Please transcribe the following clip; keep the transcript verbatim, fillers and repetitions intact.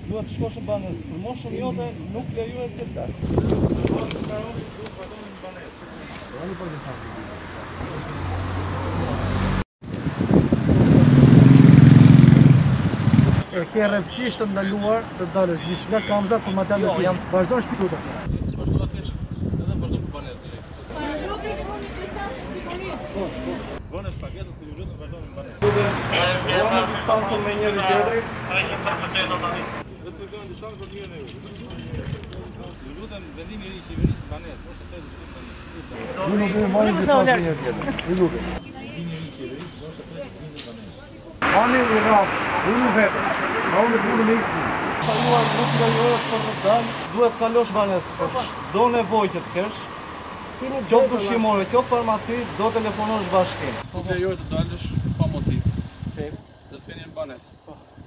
duhet të shkosh në banesë. Për moshën jote nuk lejohet të dalë. E ke rrepqisht të ndaluar të dalësh dish nga kamzat për maternë të jam. Vazhdo në shpituta. Vazhdo atë edhe vazhdo për banesë. Vënë paketë të lutëm vazhdo në banesë. Vënë në distancën me njëri tjetrin. Respektojmë distancën për mirën e ju. Ju lutem vendimi i qeverisë banesë, mos e thënë banesë. Ju nuk kemi marrë distancën me njëri tjetrin. Ju lutem. Vendimi i qeverisë, mos e thënë banesë. Ani i rrap, unë vetë. Ma unë e punë me ikni. Kaluar nuk lejohet për të dalë, duhet kalosh banesë. Do nevojë që të kesh, qoftë ushqimore, qoftë farmaci, do telefonosh bashkim. Nuk lejohet të dalësh pa motiv. Dhe të keni në banesë.